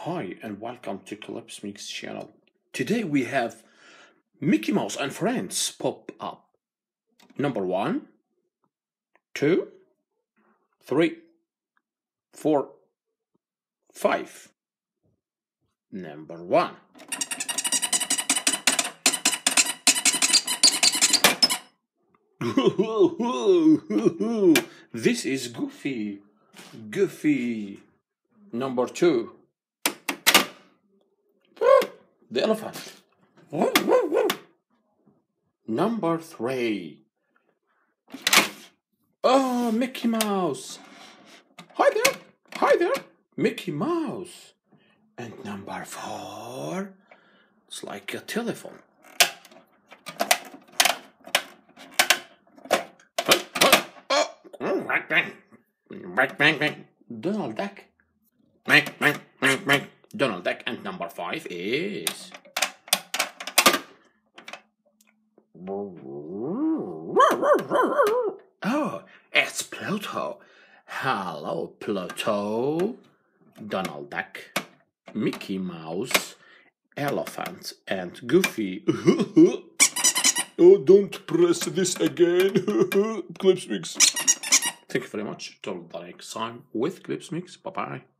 Hi and welcome to Clipsmixxx channel. Today we have Mickey Mouse and Friends pop up. Number 1, 2, 3, 4, 5. Number 1. This is Goofy. Goofy. Number 2. The elephant. Number 3. Oh, Mickey Mouse. Hi there. Hi there. Mickey Mouse. And number 4. It's like a telephone. Donald Duck. Donald Duck. And number 5 is oh, it's Pluto. Hello, Pluto. Donald Duck, Mickey Mouse, Elephant, and Goofy. Oh, don't press this again. Clipsmixxx. Thank you very much. Till the next time with Clipsmixxx. Bye-bye.